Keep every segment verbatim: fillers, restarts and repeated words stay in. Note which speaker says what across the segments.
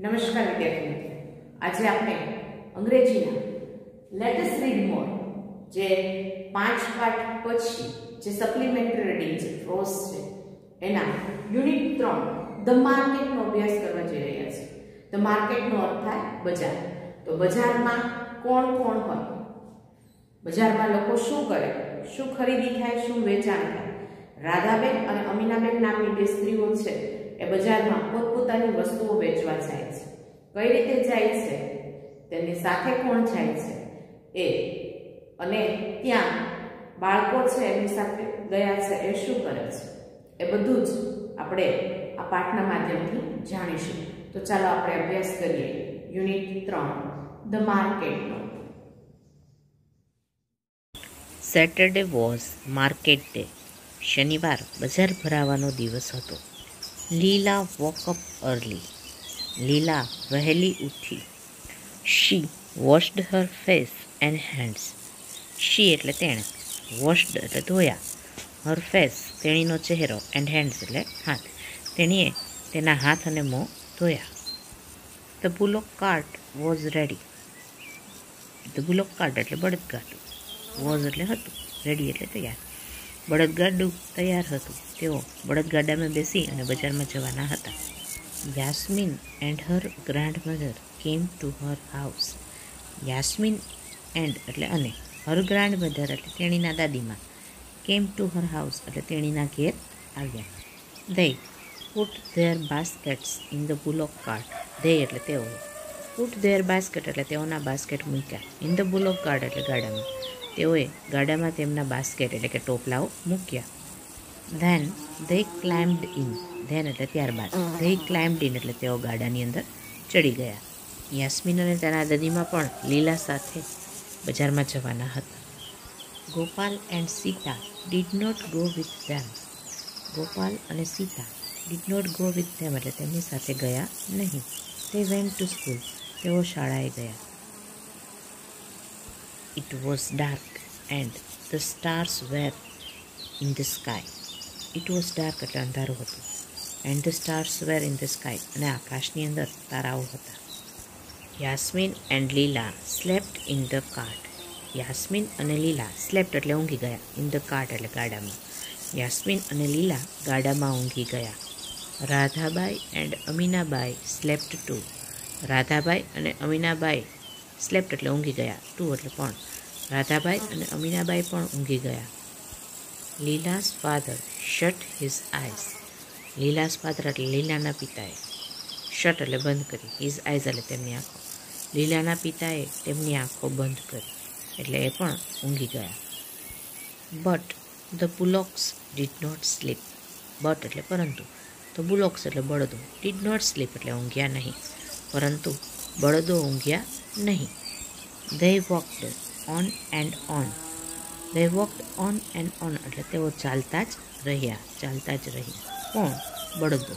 Speaker 1: નમસ્કાર વિદ્યાર્થી મિત્રો, આજે આપણે અંગ્રેજીના લેટ અસ રીડ મોર જે પાંચ પાઠ પછી જે સપ્લિમેન્ટરી રીડિંગ છે પ્રોસ છે એના યુનિટ ત્રણ ધ માર્કેટનો અભ્યાસ કરવા જઈ રહ્યા છે. ધ માર્કેટનો અર્થ થાય બજાર. તો બજારમાં કોણ કોણ હોય, બજારમાં લોકો શું કરે, શું ખરીદી થાય, શું વેચાણ થાય. રાધાબેન અને અમીનાબેન નામની બે સ્ત્રીઓ છે એ બજારમાં પોતપોતાની વસ્તુઓ વેચવા જાય છે. કઈ રીતે જાય છે, તેમની સાથે કોણ જાય છે એ, અને ત્યાં બાળકો છે એમની સાથે ગયા છે એ શું કરે છે, એ બધું જ આપણે આ પાઠના માધ્યમથી જાણીશું. તો ચાલો આપણે અભ્યાસ કરીએ યુનિટ ત્રણ ધ માર્કેટનો.
Speaker 2: Saturday was market day. શનિવાર બજાર ભરાવાનો દિવસ હતો. લીલા વોક અપ અર્લી. લીલા વહેલી ઉઠી. She washed her face and hands. She એટલે તેણે, વોશ્ડ એટલે ધોયા, હર ફેસ તેણીનો ચહેરો, એન્ડ હેન્ડ્સ એટલે હાથ, તેણીએ તેના હાથ અને મોં ધોયા. The bullock cart was ready. The bullock cart એટલે બળદગાડું, વોઝ એટલે હતું, રેડી એટલે તૈયાર. બળદગાડું તૈયાર હતું. તેઓ બળદગાડામાં બેસી અને બજારમાં જવાના હતા. Yasmin and her grandmother came to her house. Yasmin and એટલે અને, હર ગ્રાન્ડમધર એટલે તેણીના દાદીમાં, કેમ ટુ હર હાઉસ એટલે તેણીના ઘેર આવ્યા. they put their baskets in the bullock cart. they એટલે તેઓ, put their basket એટલે તેઓના બાસ્કેટ મૂક્યા, in the bullock cart એટલે ગાડામાં, તેઓએ ગાડામાં તેમના બાસ્કેટ એટલે કે ટોપલાઓ મૂક્યા. then they climbed in. then એટલે ત્યારબાદ, they climbed in એટલે તેઓ ગાડાની અંદર ચડી ગયા. યાસ્મીન અને તેના દાદીમાં પણ લીલા સાથે બજારમાં જવાના હતા. Gopal and Sita did not go with them. Gopal અને Sita did not go with them એટલે તેમની સાથે ગયા નહીં. they went to school. તેઓ શાળાએ ગયા. It was dark and the stars were in the sky. It was dark એટલે અંધારું હતું, and the stars were in the sky અને આકાશની અંદર તારાઓ હતા. Yasmin and Leela slept in the cart. Yasmin અને લીલા slept એટલે ઊંઘી ગયા, in the cart એટલે ગાડામાં. યાસ્મીન અને લીલા ગાડામાં ઊંઘી ગયા. Radhabai and Aminabai slept too. Radhabai અને અમીનાબાઈ સ્લેપ્ટ એટલે ઊંઘી ગયા, ટુ એટલે પણ. રાધાબાઈ અને અમીનાબાઈ પણ ઊંઘી ગયા. Leela's father shut his eyes. Leela's father એટલે લીલાના પિતાએ, શટ એટલે બંધ કરી, હિઝ આઈઝ એટલે તેમની આંખો, લીલાના પિતાએ તેમની આંખો બંધ કરી, એટલે એ પણ ઊંઘી ગયા. But the bullocks did not sleep. But એટલે પરંતુ, તો બુલોક્સ એટલે બળદો, ડીડ નોટ સ્લીપ એટલે ઊંઘ્યા નહીં, પરંતુ બળદો ઊંઘ્યા નહીં. they walked on and on. they walked on and on એટલે તેઓ ચાલતા જ રહ્યા, ચાલતા જ રહ્યા. કોણ? બળદો.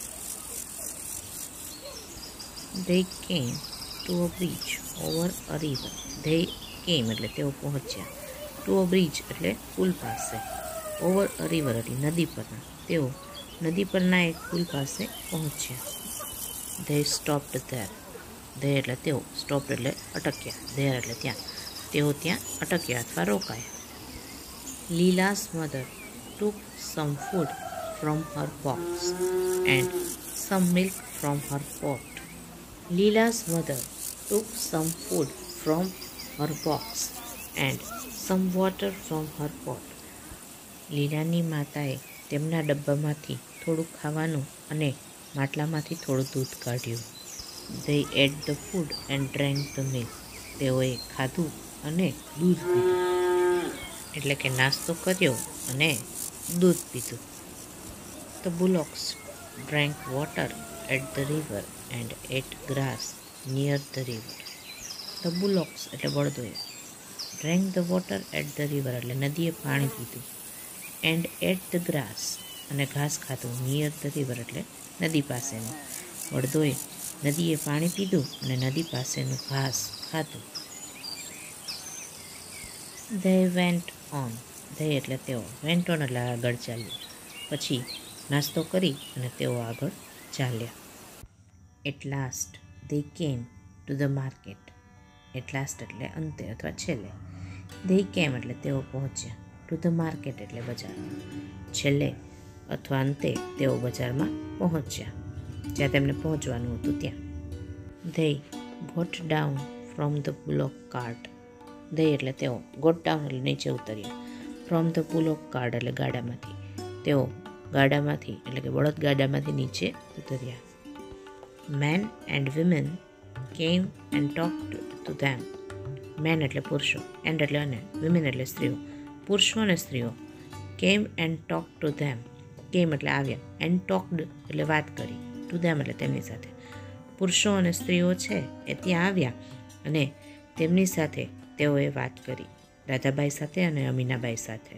Speaker 2: they came to a bridge over a river. they came એટલે તેઓ પહોંચ્યા, to a bridge એટલે પુલ પાસે, over a river એટલે નદી પરના, તેઓ નદી પરના એક પુલ પાસે પહોંચ્યા. they stopped there. they એટલે તેઓ, stopped એટલે અટક્યા, there એટલે ત્યાં, તેઓ ત્યાં અટક્યા અથવા રોકાયા. લીલા's mother took some food from her box and some milk from her pot. લીલા's mother took some food from her box and some water from her pot. લીલાની માતાએ તેમના ડબ્બામાંથી થોડું ખાવાનું અને માટલામાંથી થોડું દૂધ કાઢ્યું. they ate the food and drank the milk. તેઓએ ખાધું અને દૂધ પીધું, એટલે કે નાસ્તો કર્યો અને દૂધ પીધું. the bullocks drank water at the river and ate grass near the river. the bullocks એટલે બળદોએ, drank the water at the river એટલે નદીએ પાણી પીધું, and ate the grass અને ઘાસ ખાધું, near the river એટલે નદી પાસેનું. બળદોએ નદીએ પાણી પીધું અને નદી પાસેનું ઘાસ ખાધું. they went on. they એટલે તેઓ, went on એટલે આગળ ચાલ્યું, પછી નાસ્તો કરી અને તેઓ આગળ ચાલ્યા. At last they came to the market. At last એટલે અંતે અથવા છેલ્લે. દે કેમ એટલે તેઓ પહોંચ્યા. ટુ ધ માર્કેટ એટલે બજારમાં. છેલ્લે અથવા અંતે તેઓ બજારમાં પહોંચ્યા, જ્યાં તેમને પહોંચવાનું હતું ત્યાં. They got down from the bullock cart. They એટલે તેઓ, ગોટ ડાઉન એટલે નીચે ઉતર્યા. ફ્રોમ ધ બુલોક કાર્ટ એટલે ગાડામાંથી. તેઓ ગાડામાંથી એટલે કે બળદ ગાડામાંથી નીચે ઉતર્યા. Men and women came and talked to them. Men એટલે પુરુષો, એન્ડ એટલે અને, વિમેન એટલે સ્ત્રીઓ, પુરુષો અને સ્ત્રીઓ. કેમ એન્ડ ટોક ટુ ધેમ. કેમ એટલે આવ્યા, એન્ડ ટોકડ એટલે વાત કરી, ટુ ધેમ એટલે તેમની સાથે. પુરુષો અને સ્ત્રીઓ છે એ ત્યાં આવ્યા અને તેમની સાથે તેઓએ વાત કરી, રાધાબાઈ સાથે અને અમીનાબાઈ સાથે.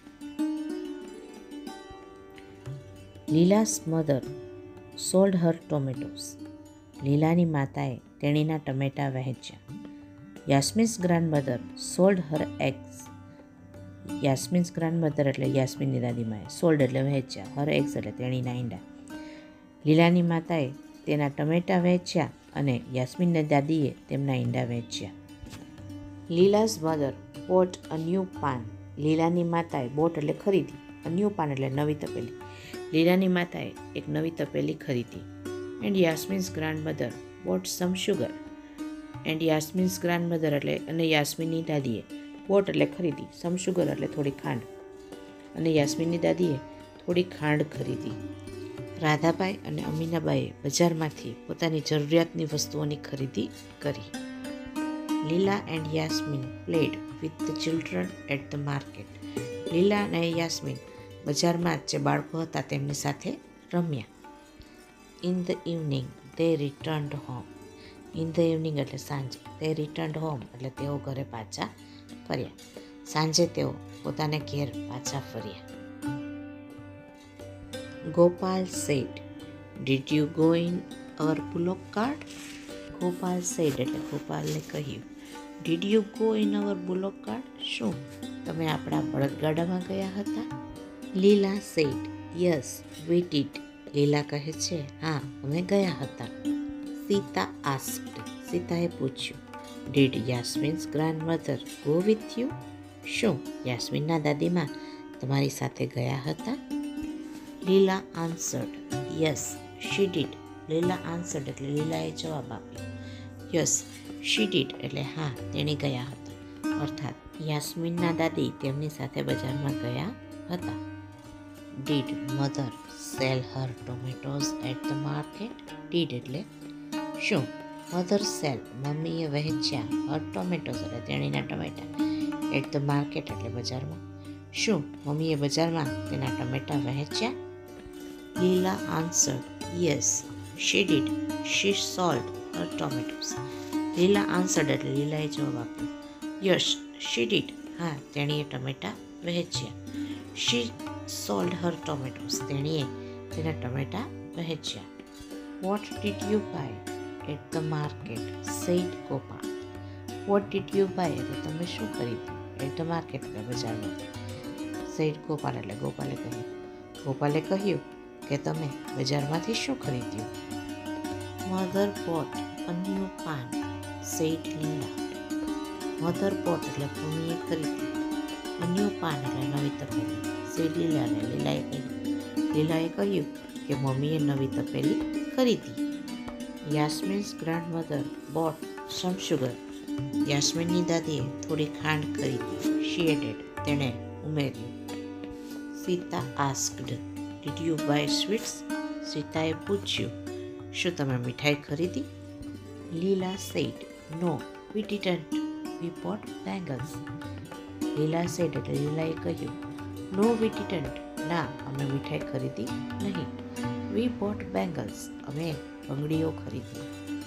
Speaker 2: Leela's mother sold her tomatoes. લીલાની માતાએ તેણીના ટમેટા વહેંચ્યા. Yasmin's grandmother sold her eggs. Yasmin's grandmother એટલે યાસ્મીનની દાદીમાએ, સોલ્ડ એટલે વહેંચ્યા, હર એગ્સ એટલે તેણીના ઈંડા. લીલાની માતાએ તેના ટમેટા વહેંચ્યા અને યાસ્મીનની દાદીએ તેમના ઈંડા વહેંચ્યા. Leela's mother bought a new pan. લીલાની માતાએ, બોટ એટલે ખરીદી, અ ન્યૂ પાન એટલે નવી તપેલી. લીલાની માતાએ એક નવી તપેલી ખરીદી. And Yasmin's grandmother bought some sugar. And Yasmin's grandmother એટલે અને યાસ્મીનની દાદીએ, બોટ એટલે ખરીદી, સમ શુગર એટલે થોડી ખાંડ, અને યાસ્મીનની દાદીએ થોડી ખાંડ ખરીદી. રાધાબાઈ અને અમીનાબાઈએ બજારમાંથી પોતાની જરૂરિયાતની વસ્તુઓની ખરીદી કરી. Leela and Yasmin played with the children at the market. Leela અને યાસ્મીન બજારમાં જે બાળકો હતા તેમની સાથે રમ્યા. In the evening they returned home. In the evening એટલે સાંજે, દે રિટર્ન્ડ હોમ એટલે તેઓ ઘરે પાછા ફર્યા. સાંજે તેઓ પોતાને ઘેર પાછા ફર્યા. Gopal said, did you go in our bullock cart. Gopal said એટલે ગોપાલને કહ્યું, did you go in our bullock cart. શું તમે આપણા બળદગાડામાં ગયા હતા? લીલા સેડ, યસ વી ડીડ. લીલા કહે છે, હા અમે ગયા હતા. સીતા આસ્ક્ડ, સીતાએ પૂછ્યું, did Yasmin's grandmother go with you. શું યાસ્મીનના દાદીમાં તમારી સાથે ગયા હતા? Leela answered, yes she did. Leela answered એટલે લીલાએ જવાબ આપ્યો. યસ શી ડીડ એટલે હા તેણી ગયા હતા. અર્થાત યાસ્મીનના દાદી તેમની સાથે બજારમાં ગયા હતા. Did mother sell her tomatoes at the market. Did એટલે શું મધર સેલ મમ્મીએ વહેંચ્યા હર ટોમેટોઝ એટલે તેણીના ટમેટા, એટ ધ માર્કેટ એટલે બજારમાં. શું મમ્મીએ બજારમાં તેના ટમેટા વહેંચ્યા? Leela answered, yes she did she sold her tomatoes. Leela answered એટલે લીલાએ જવાબ આપ્યો. યસ શી ડીડ હા તેણીએ ટમેટા વહેંચ્યા. શી સોલ્ડ હર ટોમેટોઝ તેણીએ તેના ટમેટા વહેંચ્યા. What did you buy at the market said Gopal. What did you buy એટલે તમે શું ખરીદ્યું? એટ ધ માર્કેટ એટલે બજારમાં. સેડ ગોપાલ એટલે ગોપાલે કહ્યું. ગોપાલે કહ્યું કે તમે બજારમાંથી શું ખરીદ્યું? Mother bought a new pan said Leela. Mother bought એટલે મમ્મીએ ખરીદી, અ ન્યૂ પાન એટલે નવી તપેલી, સેડ લીલા એટલે લીલાએ કહ્યું. લીલાએ કહ્યું કે મમ્મીએ નવી તપેલી ખરીદી. Yasmin's grandmother bought some sugar. યાસ્મીનની દાદીએ થોડી ખાંડ ખરીદી. શી એડેડ તેણે ઉમેર્યું. Sita asked, did you buy sweets. સીતાએ પૂછ્યું, શું તમે મીઠાઈ ખરીદી? Leela said, no we didn't we bought bangles. Leela said એટલે લીલાએ કહ્યું, નો વી ડીડન્ટ ના અમે મીઠાઈ ખરીદી નહીં. વી બોટ બેંગલ્સ અમે બંગડીઓ ખરીદી.